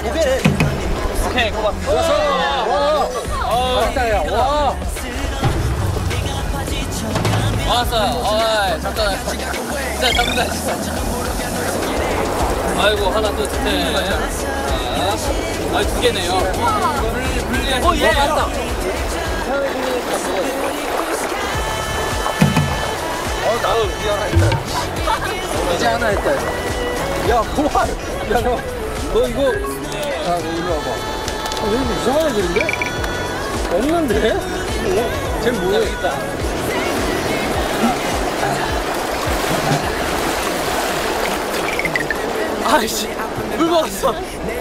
오케이, 고맙. 왔다, 야. 와. 왔어요. 잠깐. 진짜 잡는다. 아이고, 하나 또 주네. 아, 두 개네요. 이거를 분리해서. 얘 맞다. 나도 이제 하나 했다. 이제 하나 했다. 야, 그만. 야, 너 이거. 야, 너 이리 와봐. 왜 이렇게 이상한 애들인데? 없는데? 쟤 뭐야? 여기 있다. 아이씨, 물 먹었어.